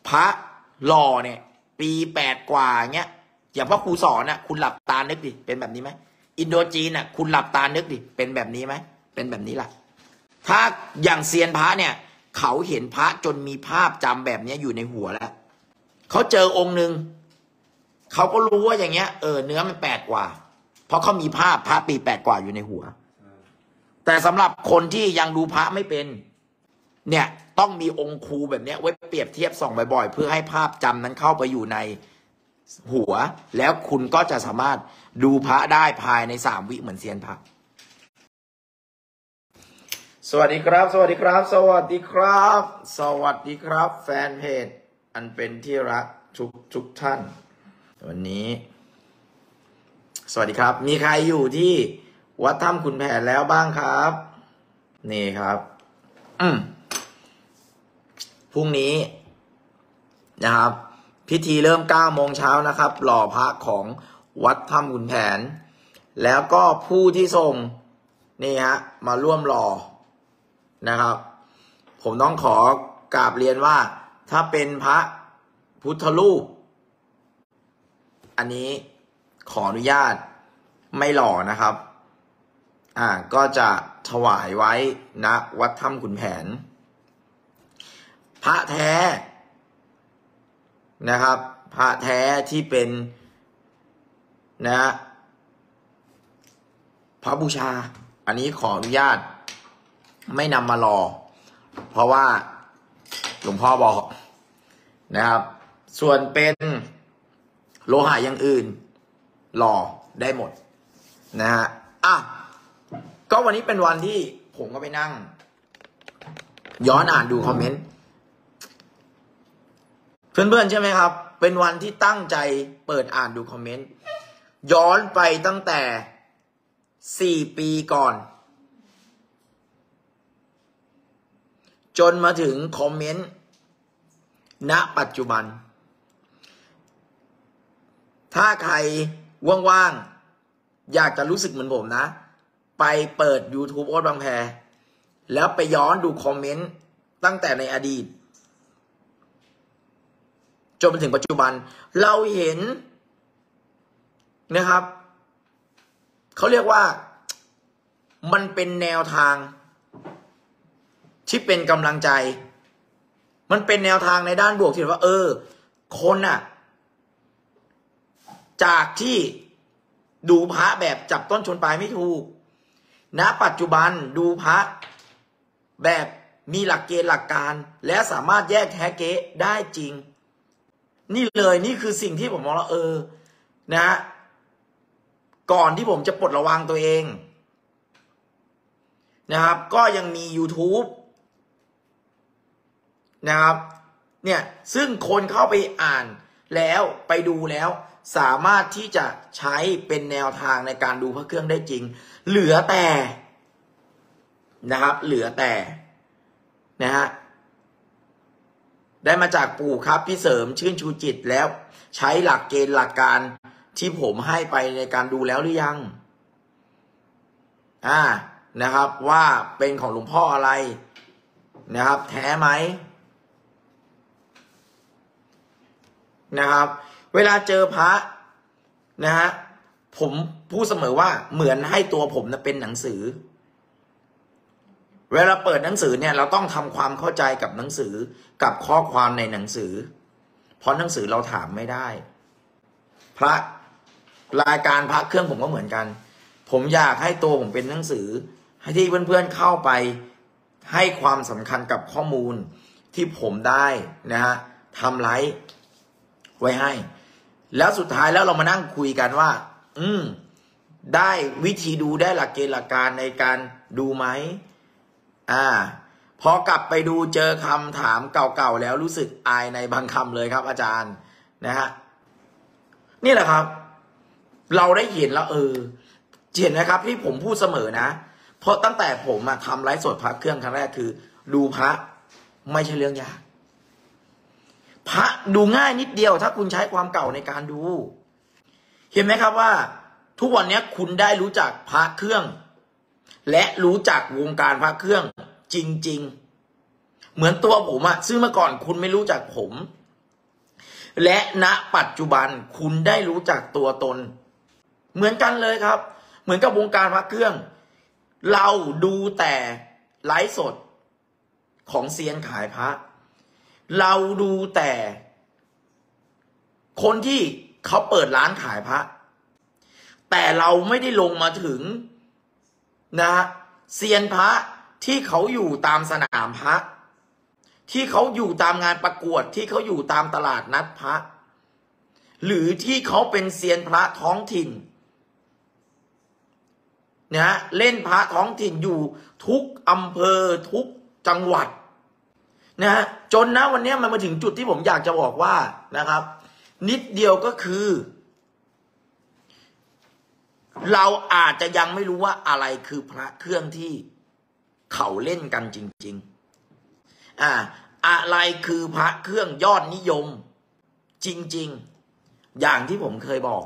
พระหล่อเนี่ยปี8 กว่าเงี้ยอย่างพ่อครูสอนน่ะคุณหลับตานึกดิเป็นแบบนี้ไหมอินโดจีนน่ะคุณหลับตานึกดิเป็นแบบนี้ไหมเป็นแบบนี้แหละถ้าอย่างเซียนพระเนี่ยเขาเห็นพระจนมีภาพจำแบบนี้อยู่ในหัวแล้วเขาเจอองค์หนึ่งเขาก็รู้ว่าอย่างเงี้ยเนื้อมัน8 กว่าเพราะเขามีภาพพระปี8 กว่าอยู่ในหัวแต่สำหรับคนที่ยังดูพระไม่เป็นเนี่ยต้องมีองค์ครูแบบนี้ไว้เปรียบเทียบส่องบ่อยๆเพื่อให้ภาพจำนั้นเข้าไปอยู่ในหัวแล้วคุณก็จะสามารถดูพระได้ภายใน3 วิเหมือนเซียนพระสวัสดีครับสวัสดีครับสวัสดีครับสวัสดีครับแฟนเพจอันเป็นที่รักทุกท่านวันนี้สวัสดีครับมีใครอยู่ที่วัดถ้ำขุนแผนแล้วบ้างครับนี่ครับพรุ่งนี้นะครับพิธีเริ่ม9 โมงเช้านะครับหล่อพระของวัดถ้ำขุนแผนแล้วก็ผู้ที่ส่งนี่ฮะมาร่วมหล่อนะครับผมต้องขอกราบเรียนว่าถ้าเป็นพระพุทธรูปอันนี้ขออนุญาตไม่หล่อนะครับก็จะถวายไว้ณวัดถ้ำขุนแผนพระแท้นะครับพระแท้ที่เป็นนะพระบูชาอันนี้ขออนุญาตไม่นำมาหล่อเพราะว่าหลวงพ่อบอกนะครับส่วนเป็นโลหะอย่างอื่นหล่อได้หมดนะฮะก็วันนี้เป็นวันที่ผมก็ไปนั่งย้อนอ่านดูคอมเมนต์เพื่อนๆใช่ไหมครับเป็นวันที่ตั้งใจเปิดอ่านดูคอมเมนต์ย้อนไปตั้งแต่4 ปีก่อนจนมาถึงคอมเมนต์ณปัจจุบันถ้าใครว่างๆอยากจะรู้สึกเหมือนผมนะไปเปิด YouTube โอ๊ตบางแพแล้วไปย้อนดูคอมเมนต์ตั้งแต่ในอดีตจนมาถึงปัจจุบันเราเห็นนะครับเขาเรียกว่ามันเป็นแนวทางที่เป็นกำลังใจมันเป็นแนวทางในด้านบวกที่ว่าคนจากที่ดูพระแบบจับต้นชนปลายไม่ถูกณปัจจุบันดูพระแบบมีหลักเกณฑ์หลักการและสามารถแยกแท้เก๊ได้จริงนี่เลยนี่คือสิ่งที่ผมมองว่านะก่อนที่ผมจะปลดระวางตัวเองนะครับก็ยังมี YouTube นะครับเนี่ยซึ่งคนเข้าไปอ่านแล้วไปดูแล้วสามารถที่จะใช้เป็นแนวทางในการดูพระเครื่องได้จริงเหลือแต่นะครับเหลือแต่นะฮะได้มาจากปู่ครับพี่เสริมชื่นชูจิตแล้วใช้หลักเกณฑ์หลักการที่ผมให้ไปในการดูแล้วหรือยังนะครับว่าเป็นของหลวงพ่ออะไรนะครับแท้ไหมนะครับเวลาเจอพระนะฮะผมพูดเสมอว่าเหมือนให้ตัวผมเป็นหนังสือเวลาเปิดหนังสือเนี่ยเราต้องทำความเข้าใจกับหนังสือกับข้อความในหนังสือเพราะหนังสือเราถามไม่ได้พระรายการพระเครื่องผมก็เหมือนกันผมอยากให้ตัวผมเป็นหนังสือให้ที่เพื่อนๆเข้าไปให้ความสำคัญกับข้อมูลที่ผมได้นะฮะทำไลฟ์ไว้ให้แล้วสุดท้ายแล้วเรามานั่งคุยกันว่าได้วิธีดูได้หลักเกณฑ์หลักการในการดูไหมพอกลับไปดูเจอคำถามเก่าๆแล้วรู้สึกอายในบางคำเลยครับอาจารย์นะฮะนี่แหละครับเราได้เห็นแล้วเห็นไหมครับที่ผมพูดเสมอนะเพราะตั้งแต่ผมทำไลฟ์สดพระเครื่องครั้งแรกคือดูพระไม่ใช่เรื่องยากพระดูง่ายนิดเดียวถ้าคุณใช้ความเก่าในการดูเห็นไหมครับว่าทุกวันนี้คุณได้รู้จักพระเครื่องและรู้จักวงการพระเครื่องจริงๆเหมือนตัวผมซึ่งเมื่อก่อนคุณไม่รู้จักผมและณปัจจุบันคุณได้รู้จักตัวตนเหมือนกันเลยครับเหมือนกับวงการพระเครื่องเราดูแต่ไลฟ์สดของเซียนขายพระเราดูแต่คนที่เขาเปิดร้านขายพระแต่เราไม่ได้ลงมาถึงนะเซียนพระที่เขาอยู่ตามสนามพระที่เขาอยู่ตามงานประกวดที่เขาอยู่ตามตลาดนัดพระหรือที่เขาเป็นเซียนพระท้องถิ่นนะเล่นพระท้องถิ่นอยู่ทุกอำเภอทุกจังหวัดนะจนนะวันนี้มันมาถึงจุดที่ผมอยากจะบอกว่านะครับนิดเดียวก็คือเราอาจจะยังไม่รู้ว่าอะไรคือพระเครื่องที่เขาเล่นกันจริงๆอะไรคือพระเครื่องยอดนิยมจริงๆอย่างที่ผมเคยบอก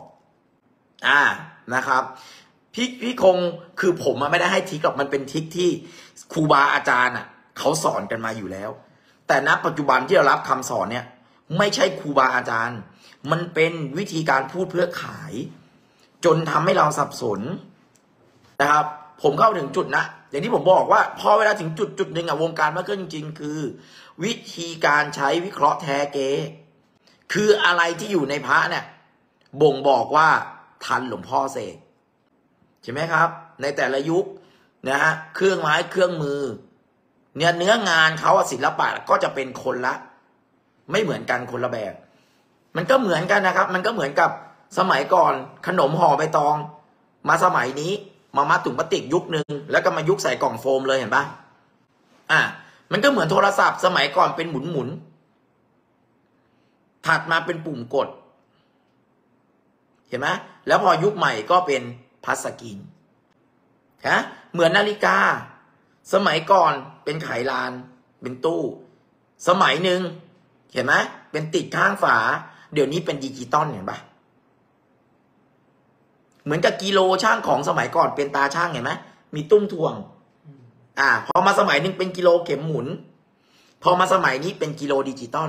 นะครับพี่คงคือผมไม่ได้ให้ทริคหรอกมันเป็นทริคที่ครูบาอาจารย์เขาสอนกันมาอยู่แล้วแต่ณปัจจุบันที่เรารับคำสอนเนี่ยไม่ใช่ครูบาอาจารย์มันเป็นวิธีการพูดเพื่อขายจนทำให้เราสับสนนะครับผมเข้าถึงจุดนะอย่างที่ผมบอกว่าพอเวลาถึงจุดหนึ่งวงการพระเครื่องจริงๆคือวิธีการใช้วิเคราะห์แท้เก๊คืออะไรที่อยู่ในพระเนี่ยบ่งบอกว่าทันหลวงพ่อเสกใช่ไหมครับในแต่ละยุคนะฮะเครื่องไม้เครื่องมือเนี่ยเนื้องานเขาศิลปะก็จะเป็นคนละไม่เหมือนกันคนละแบบมันก็เหมือนกันนะครับมันก็เหมือนกับสมัยก่อนขนมห่อใบตองมาสมัยนี้มาถุงพลาสติกยุคนึงแล้วก็มายุคใส่กล่องโฟมเลยเห็นปะมันก็เหมือนโทรศัพท์สมัยก่อนเป็นหมุนถัดมาเป็นปุ่มกดเห็นไหมแล้วพอยุคใหม่ก็เป็นพัสกรีนเหมือนนาฬิกาสมัยก่อนเป็นไขลานเป็นตู้สมัยหนึ่งเห็นไหมเป็นติดข้างฝาเดี๋ยวนี้เป็นดิจิตอลเห็นปะเหมือนกับกิโลช่างของสมัยก่อนเป็นตาช่างเห็นไหมมีตุ้มทวงพอมาสมัยหนึ่งเป็นกิโลเข็มหมุนพอมาสมัยนี้เป็นกิโลดิจิตอล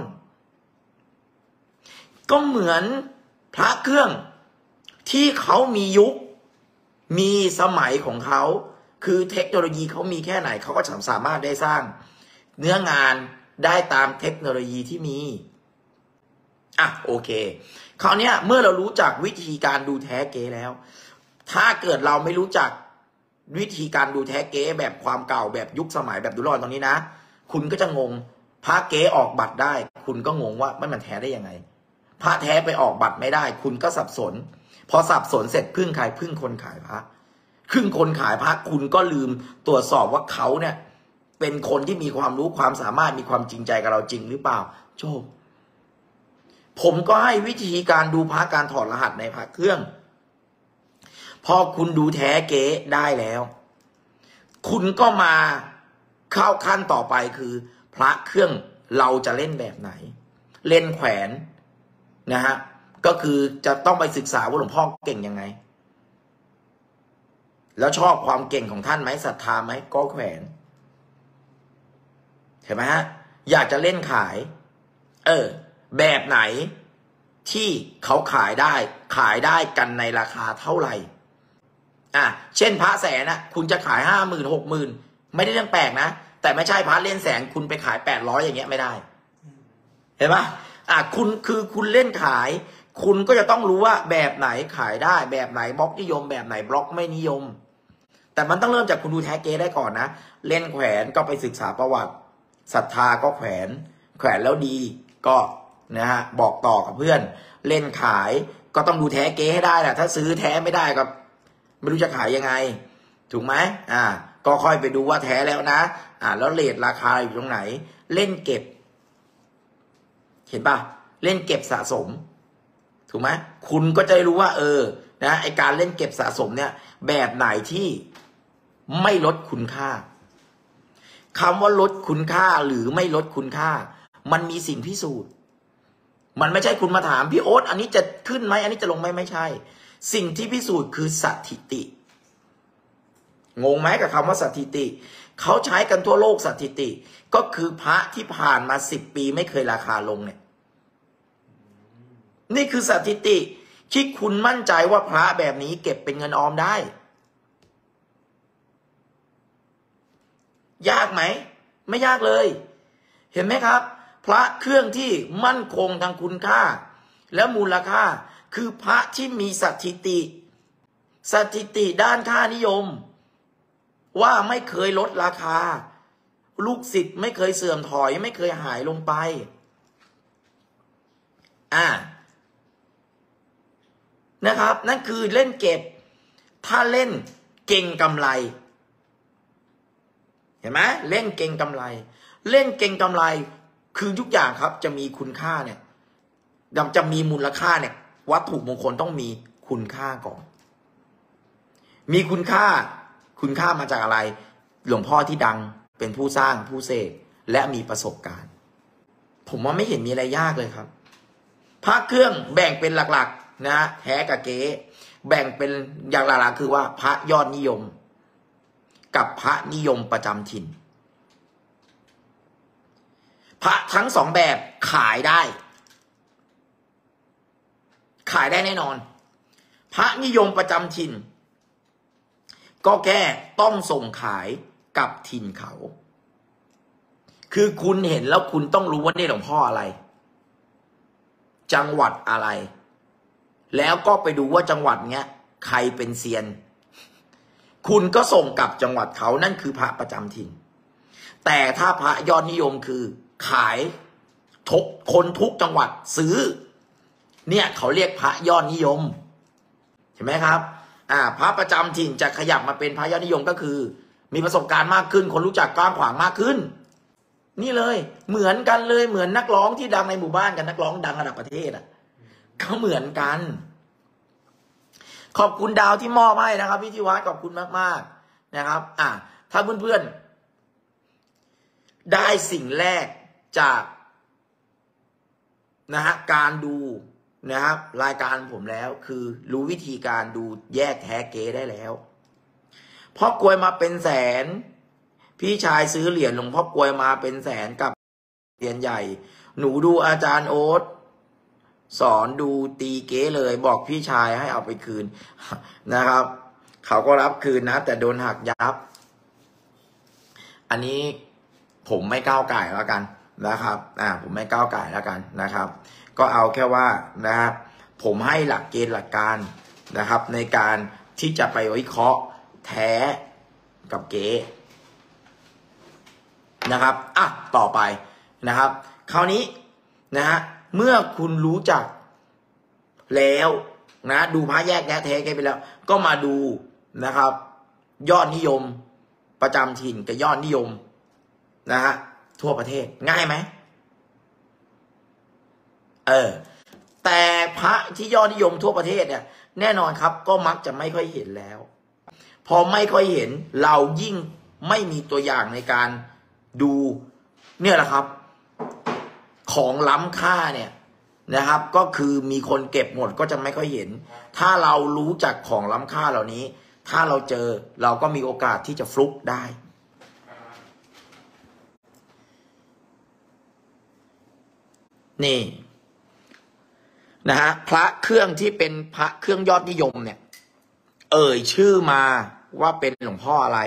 ก็เหมือนพระเครื่องที่เขามียุคมีสมัยของเขาคือเทคโนโลยีเขามีแค่ไหนเขาก็สามารถได้สร้างเนื้องานได้ตามเทคโนโลยีที่มีโอเคคราวนี้เมื่อเรารู้จักวิธีการดูแท้เก๊แล้วถ้าเกิดเราไม่รู้จักวิธีการดูแท้เก๊แบบความเก่าแบบยุคสมัยแบบดูรอดตรงนี้นะคุณก็จะงงพระเก๊ออกบัตรได้คุณก็งงว่ามันแท้ได้ยังไงพระแท้ไปออกบัตรไม่ได้คุณก็สับสนพอสับสนเสร็จพึ่งใครพึ่งคนขายพระพึ่งคนขายพระคุณก็ลืมตรวจสอบว่าเขาเนี่ยเป็นคนที่มีความรู้ความสามารถมีความจริงใจกับเราจริงหรือเปล่าโจบผมก็ให้วิธีการดูพระการถอดรหัสในพระเครื่องพอคุณดูแท้เก๊ได้แล้วคุณก็มาเข้าขั้นต่อไปคือพระเครื่องเราจะเล่นแบบไหนเล่นแขวนนะฮะก็คือจะต้องไปศึกษาว่าหลวงพ่อเก่งยังไงแล้วชอบความเก่งของท่านไหมศรัทธาไหมก็แขวนเห็นไหมฮะอยากจะเล่นขายแบบไหนที่เขาขายได้กันในราคาเท่าไหร่เช่นพระแสนคุณจะขาย50,000 60,000ไม่ได้เรื่องแปลกนะแต่ไม่ใช่พระเล่นแสนคุณไปขาย800อย่างเงี้ยไม่ได้เห็นปะคุณเล่นขายคุณก็จะต้องรู้ว่าแบบไหนขายได้แบบไหนบล็อกนิยมแบบไหนบล็อกไม่นิยมแต่มันต้องเริ่มจากคุณดูแท้เก๊ได้ก่อนนะเล่นแขวนก็ไปศึกษาประวัติศรัทธาก็แขวนแล้วดีก็นะฮะบอกต่อกับเพื่อนเล่นขายก็ต้องดูแท้เก๊ให้ได้แหละถ้าซื้อแท้ไม่ได้ก็ไม่รู้จะขายยังไงถูกไหมก็ค่อยไปดูว่าแท้แล้วนะแล้วเรทราคาอยู่ตรงไหนเล่นเก็บเห็นป่ะเล่นเก็บสะสมถูกไหมคุณก็จะรู้ว่านะไอการเล่นเก็บสะสมเนี่ยแบบไหนที่ไม่ลดคุณค่าคำว่าลดคุณค่าหรือไม่ลดคุณค่ามันมีสิ่งพิสูจน์มันไม่ใช่คุณมาถามพี่โอ๊ตอันนี้จะขึ้นไหมอันนี้จะลงไหมไม่ใช่สิ่งที่พิสูจน์คือสถิติงงไหมกับคำว่าสถิติเขาใช้กันทั่วโลกสถิติก็คือพระที่ผ่านมา10 ปีไม่เคยราคาลงเนี่ยนี่คือสถิติที่คุณมั่นใจว่าพระแบบนี้เก็บเป็นเงินออมได้ยากไหมไม่ยากเลยเห็นไหมครับพระเครื่องที่มั่นคงทางคุณค่าและมูลค่าคือพระที่มีสถิติด้านค่านิยมว่าไม่เคยลดราคาลูกศิษย์ไม่เคยเสื่อมถอยไม่เคยหายลงไปนะครับนั่นคือเล่นเก็บถ้าเล่นเก่งกำไรเห็นไหมเล่นเก่งกำไรเล่นเก่งกำไรคือทุกอย่างครับจะมีคุณค่าเนี่ยจะมีมูลค่าเนี่ยวัตถุมงคลต้องมีคุณค่าก่อนมีคุณค่ามาจากอะไรหลวงพ่อที่ดังเป็นผู้สร้างผู้เสกและมีประสบการณ์ผมว่าไม่เห็นมีอะไรยากเลยครับพระเครื่องแบ่งเป็นหลักๆนะแท้กับเก๊แบ่งเป็นอย่างหลักๆคือว่าพระยอดนิยมกับพระนิยมประจำถิ่นพระทั้งสองแบบขายได้แน่นอนพระนิยมประจำถิ่นก็แค่ต้องส่งขายกับถิ่นเขาคือคุณเห็นแล้วคุณต้องรู้ว่านี่หลวงพ่ออะไรจังหวัดอะไรแล้วก็ไปดูว่าจังหวัดเนี้ยใครเป็นเซียนคุณก็ส่งกลับจังหวัดเขานั่นคือพระประจำถิ่นแต่ถ้าพระยอดนิยมคือขายคนทุกจังหวัดซื้อเนี่ยเขาเรียกพระยอดนิยมเห็นไหมครับพระประจำถิ่นจะขยับมาเป็นพระยอดนิยมก็คือมีประสบการณ์มากขึ้นคนรู้จักกว้างขวางมากขึ้นนี่เลยเหมือนกันเลยเหมือนนักร้องที่ดังในหมู่บ้านกับนักร้องดังระดับประเทศเขาเหมือนกันขอบคุณดาวที่มอบให้นะครับพี่ธิวัฒน์ขอบคุณมากๆนะครับถ้าเพื่อนๆได้สิ่งแรกจากการดูนะครับรายการผมแล้วคือรู้วิธีการดูแยกแท้เก๊ได้แล้วพ่อกลวยมาเป็นแสนพี่ชายซื้อเหรียญหลวงพ่อกลวยมาเป็นแสนกับเหรียญใหญ่หนูดูอาจารย์โอ๊ตสอนดูตีเก๊เลยบอกพี่ชายให้เอาไปคืนนะครับเขาก็รับคืนนะแต่โดนหักยับอันนี้ผมไม่ก้าวไก่แล้วกันนะครับผมไม่ก้าวไก่แล้วกันนะครับก็เอาแค่ว่านะครับผมให้หลักเกณฑ์หลักการนะครับในการที่จะไปวิเคราะห์แท้กับเก๊นะครับต่อไปนะครับคราวนี้เมื่อคุณรู้จักแล้วดูพระแยกแท้เก๊ไปแล้วก็มาดูนะครับยอดนิยมประจำถิ่นกับยอดนิยมทั่วประเทศง่ายไหมแต่พระที่ยอดนิยมทั่วประเทศเนี่ยแน่นอนครับก็มักจะไม่ค่อยเห็นแล้วพอไม่ค่อยเห็นเรายิ่งไม่มีตัวอย่างในการดูเนี่ยแหละครับของล้ำค่าเนี่ยนะครับก็คือมีคนเก็บหมดก็จะไม่ค่อยเห็นถ้าเรารู้จักของล้ำค่าเหล่านี้ถ้าเราเจอเราก็มีโอกาสที่จะฟลุกได้นี่พระเครื่องที่เป็นพระเครื่องยอดนิยมเนี่ยชื่อมาว่าเป็นหลวงพ่ออะไร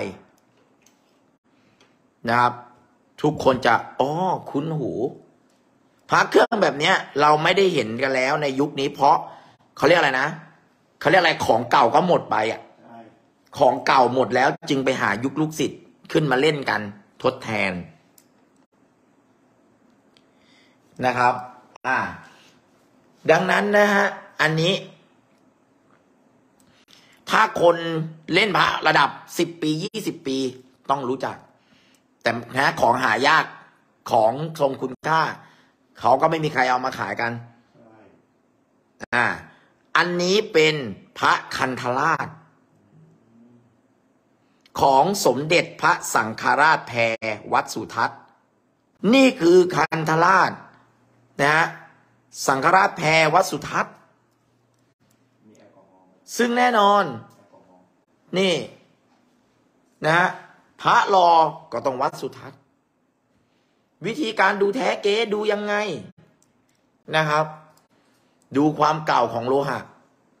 นะครับทุกคนจะคุ้นหูพระเครื่องแบบเนี้ยเราไม่ได้เห็นกันแล้วในยุคนี้เพราะเขาเรียกอะไรนะเขาเรียกอะไรของเก่าก็หมดไปของเก่าหมดแล้วจึงไปหายุคลูกศิษย์ขึ้นมาเล่นกันทดแทนนะครับดังนั้นอันนี้ถ้าคนเล่นพระระดับ10 ปี20 ปีต้องรู้จักแต่ของหายากของทรงคุณค่าเขาก็ไม่มีใครเอามาขายกันอันนี้เป็นพระคันธราชของสมเด็จพระสังฆราชแพรวัดสุทัศน์นี่คือคันธราชสังฆราชแพรวัดสุทัศน์ซึ่งแน่นอนนี่พระรอก็ต้องวัดสุทัศน์วิธีการดูแท้เก๊ดูยังไงนะครับดูความเก่าของโลหะ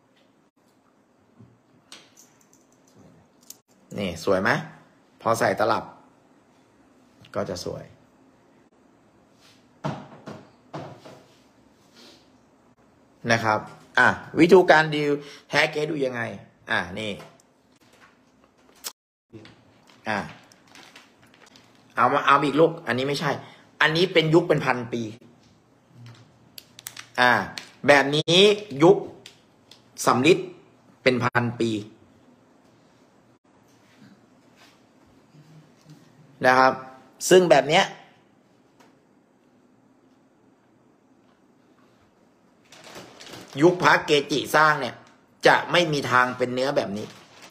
นี่สวยไหมพอใส่ตลับก็จะสวยนะครับวิธีการดีลแท้เก๊ดูยังไงนี่เอาอีกลูกอันนี้ไม่ใช่อันนี้เป็นยุคเป็นพันปีแบบนี้ยุคสำริดเป็นพันปีนะครับซึ่งแบบเนี้ยยุคพระเกจิสร้างเนี่ยจะไม่มีทางเป็นเนื้อแบบนี้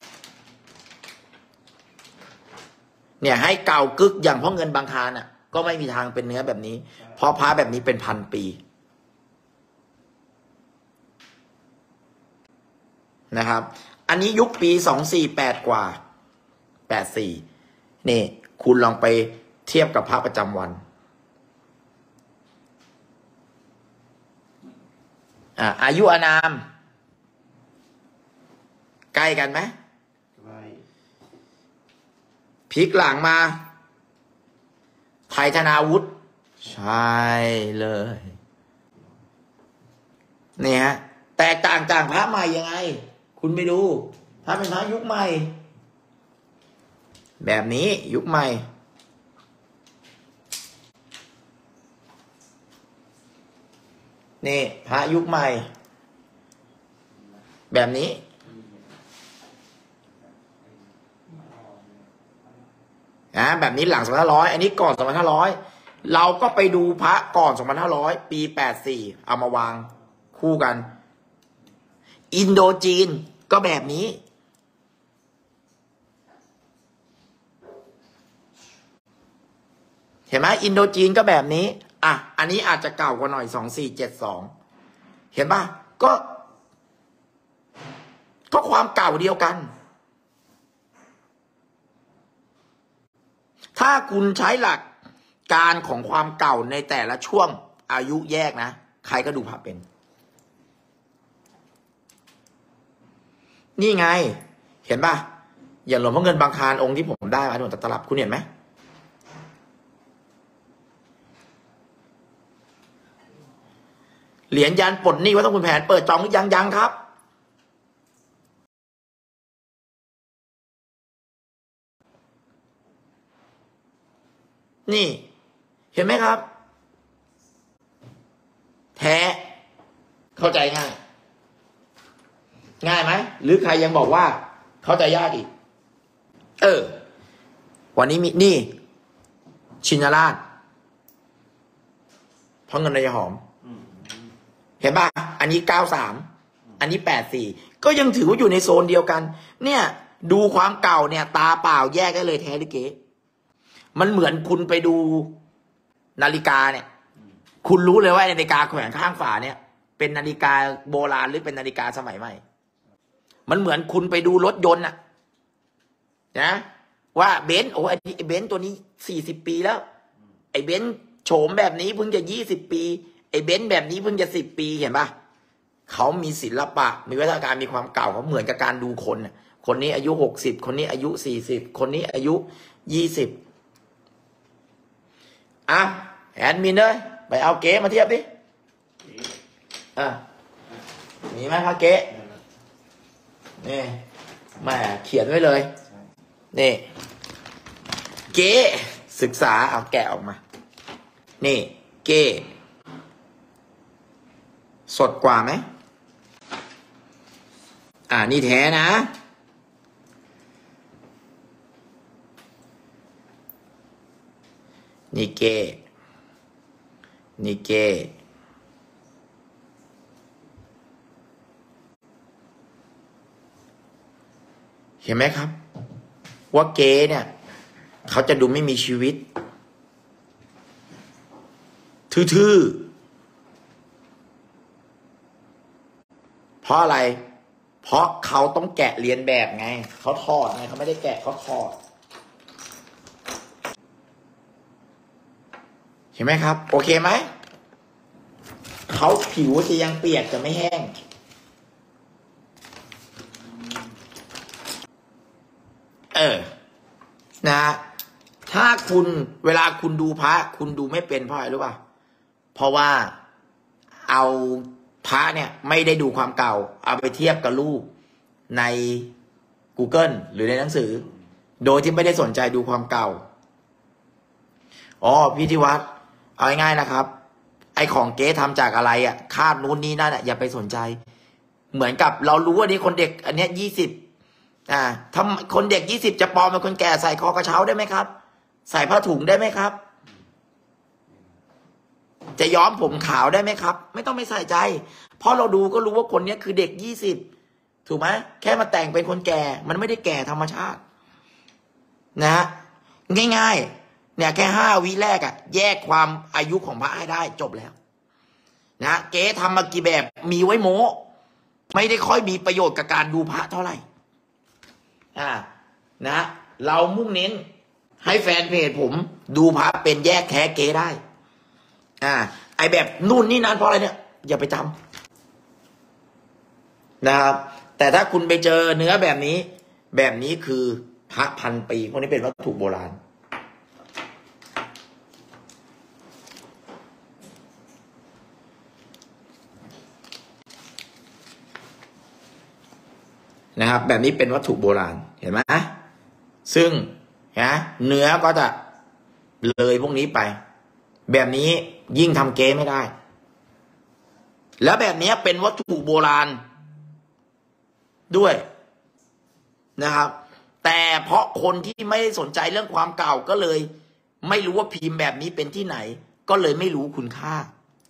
เนี่ยให้เก่ากึกอย่างพ่อเงินบางคารก็ไม่มีทางเป็นเนื้อแบบนี้เพราะพระแบบนี้เป็นพันปีนะครับอันนี้ยุคปี248กว่า84นี่คุณลองไปเทียบกับพระประจำวันอายุอานามใกล้กันไหมพลิกหลังมาไทยธนาวุฒิใช่เลยนี่ฮะแตกต่างจากพระใหม่ยังไงคุณไปดูถ้าเป็นพระยุคใหม่แบบนี้ยุคใหม่นี่พระยุคใหม่แบบนี้แบบนี้หลัง2500อันนี้ก่อน2500เราก็ไปดูพระก่อน2500ปี84เอามาวางคู่กันอินโดจีนก็แบบนี้เห็นไหมอินโดจีนก็แบบนี้อันนี้อาจจะเก่ากว่าหน่อย2472เห็นป่ะก็ความเก่าเดียวกันถ้าคุณใช้หลักการของความเก่าในแต่ละช่วงอายุแยกนะใครก็ดูพระเป็นนี่ไงเห็นป่ะอย่างหลวงพ่อเงินบางคารองค์ที่ผมได้มาหลวงตาตลับคุณเห็นไหมเหรียญยันปลดหนี้วัดต้องคุณแผนเปิดจองหรือยังครับนี่เห็นไหมครับแท้เข้าใจง่ายไหมหรือใครยังบอกว่าเข้าใจยากอีกวันนี้มีนี่ชินราชเพราะเงินนายหอมเห็นป่ะอันนี้93อันนี้84ก็ยังถือว่าอยู่ในโซนเดียวกันเนี่ยดูความเก่าเนี่ยตาเปล่าแยกได้เลยแท้หรือเก๊มันเหมือนคุณไปดูนาฬิกาเนี่ยคุณรู้เลยว่านาฬิกาแขวนข้างฝาเนี่ยเป็นนาฬิกาโบราณหรือเป็นนาฬิกาสมัยใหม่มันเหมือนคุณไปดูรถยนต์นะว่าเบนซ์ไอ้เบนซ์ตัวนี้40 ปีแล้วไอ้เบนซ์โฉมแบบนี้เพิ่งจะ20 ปีไอ้เบนซ์แบบนี้เพิ่งจะ10 ปีเห็นปะเขามีศิลปะมีวัฒนธรรมมีความเก่าเขาเหมือนกับการดูคนนี้อายุ60คนนี้อายุ40คนนี้อายุ20แอดมินเลยไปเอาเก๊มาเทียบดิมีไหมคะเก๊นี่แม่เขียนไว้เลยนี่เก๊ศึกษาเอาแกะออกมานี่เก๊สดกว่าไหมนี่แท้นะนี่เก๊เห็นไหมครับว่าเก๊เนี่ยเขาจะดูไม่มีชีวิตทื่อๆเพราะอะไรเพราะเขาต้องแกะเรียนแบบไงเขาทอดไงเขาไม่ได้แกะเขาทอดเห็นไหมครับโอเคไหมเขาผิวจะยังเปียกจะไม่แห้งนะถ้าคุณเวลาคุณดูพระคุณดูไม่เป็นเพราะอะไรรู้ป่ะเพราะว่าเอาพระเนี่ยไม่ได้ดูความเก่าเอาไปเทียบกับรูปใน Google หรือในหนังสือโดยที่ไม่ได้สนใจดูความเก่าพี่ธิวัฒน์เอาง่ายๆนะครับไอของเก๊ทำจากอะไรอ่ะคาดนู้นนี่นั่นอ่ะอย่าไปสนใจเหมือนกับเรารู้ว่านี่คนเด็กอันเนี้ย20ถ้าคนเด็ก20จะปลอมเป็นคนแก่ใส่คอกระเช้าได้ไหมครับใส่ผ้าถุงได้ไหมครับจะย้อมผมขาวได้ไหมครับไม่ต้องไปใส่ใจเพราะเราดูก็รู้ว่าคนนี้คือเด็ก20ถูกไหมแค่มาแต่งเป็นคนแก่มันไม่ได้แก่ธรรมชาตินะง่ายๆเนี่ยแค่5 วิแรกอะแยกความอายุของพระให้ได้จบแล้วนะเก๊ทำมากี่แบบมีไว้โม้ไม่ได้ค่อยมีประโยชน์กับการดูพระเท่าไหร่นะเรามุ่งเน้นให้แฟนเพจผมดูพระเป็นแยกแท้เก๊ได้ไอแบบนู่นนี่นั่นเพราะอะไรเนี่ยอย่าไปทำนะครับแต่ถ้าคุณไปเจอเนื้อแบบนี้คือพระพันปีพวกนี้เป็นวัตถุโบราณนะครับแบบนี้เป็นวัตถุโบราณเห็นไหมซึ่งนะเนื้อก็จะเลยพวกนี้ไปแบบนี้ยิ่งทำเก๊ไม่ได้แล้วแบบนี้เป็นวัตถุโบราณด้วยนะครับแต่เพราะคนที่ไม่ได้สนใจเรื่องความเก่าก็เลยไม่รู้ว่าพิมพ์แบบนี้เป็นที่ไหนก็เลยไม่รู้คุณค่า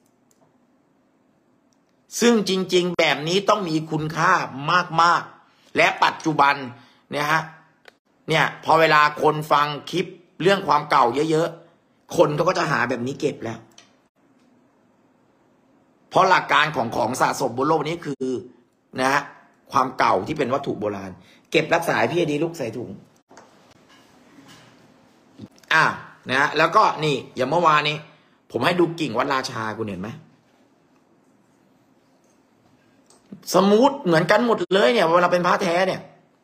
ซึ่งจริงๆแบบนี้ต้องมีคุณค่ามากๆและปัจจุบันเนี่ยพอเวลาคนฟังคลิปเรื่องความเก่าเยอะๆคนก็จะหาแบบนี้เก็บแล้วเพราะหลักการของสะสมบนโลกนี้คือความเก่าที่เป็นวัตถุโบราณเก็บรักษาพี่ดีลูกใส่ถุงแล้วก็นี่อย่างเมื่อวานนี้ผมให้ดูกิ่งวัดราชาคุณเห็นไหมสมูทเหมือนกันหมดเลยเนี่ยเวลาเป็นพระแท้เนี่ย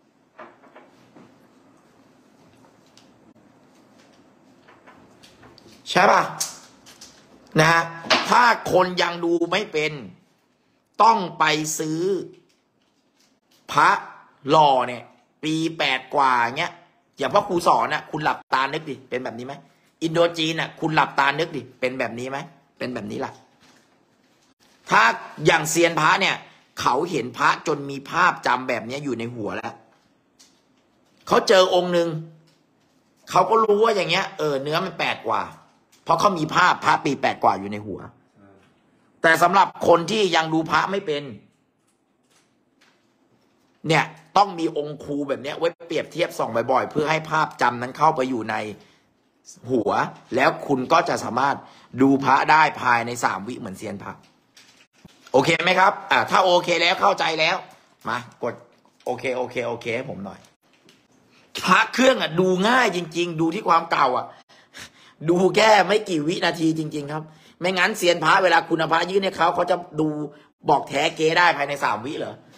ใช่ป่ะถ้าคนยังดูไม่เป็นต้องไปซื้อพระหล่อเนี่ยปี8 กว่าเงี้ยอย่างพ่อครูสอนคุณหลับตานึกดิเป็นแบบนี้ไหมอินโดจีนคุณหลับตานึกดิเป็นแบบนี้ไหมเป็นแบบนี้แหละถ้าอย่างเซียนพระเนี่ยเขาเห็นพระจนมีภาพจำแบบนี้อยู่ในหัวแล้วเขาเจอองค์หนึ่งเขาก็รู้ว่าอย่างเงี้ยเนื้อมัน8 กว่าเพราะเขามีภาพพระปี8 กว่าอยู่ในหัวแต่สำหรับคนที่ยังดูพระไม่เป็นเนี่ยต้องมีองค์ครูแบบนี้ไว้เปรียบเทียบส่องบ่อยๆเพื่อให้ภาพจำนั้นเข้าไปอยู่ในหัวแล้วคุณก็จะสามารถดูพระได้ภายใน3 วิเหมือนเซียนพระโอเคไหมครับถ้าโอเคแล้วเข้าใจแล้วมากดโอเคให้ผมหน่อยพระเครื่องดูง่ายจริงๆดูที่ความเก่าดูแค่ไม่กี่วินาทีจริงๆครับไม่งั้นเซียนพระเวลาคุณพระยื่นให้เขาจะดูบอกแท้เก๊ได้ภายใน3 วิเหรอ